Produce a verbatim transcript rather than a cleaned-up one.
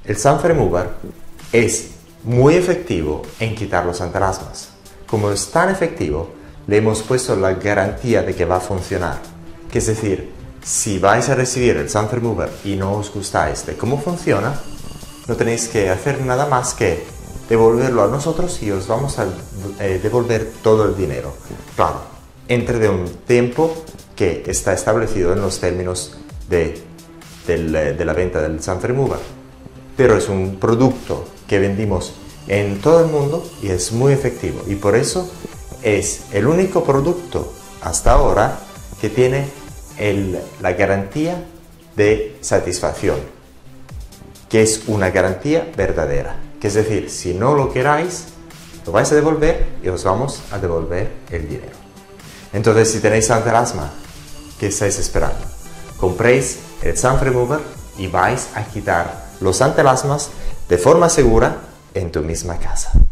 El Sunf Remover es muy efectivo en quitar los antelasmas. Como es tan efectivo, le hemos puesto la garantía de que va a funcionar. Que es decir, si vais a recibir el Sunf Remover y no os gustáis de cómo funciona, no tenéis que hacer nada más que devolverlo a nosotros y os vamos a eh, devolver todo el dinero. Claro, entre de un tiempo que está establecido en los términos de, del, de la venta del Sunf Remover. Pero es un producto que vendimos en todo el mundo y es muy efectivo. Y por eso es el único producto hasta ahora que tiene el, la garantía de satisfacción, que es una garantía verdadera. Que es decir, si no lo queráis, lo vais a devolver y os vamos a devolver el dinero. Entonces, si tenéis antelasma, ¿qué estáis esperando? Compréis el Sunf Remover y vais a quitar los antelasmas de forma segura en tu misma casa.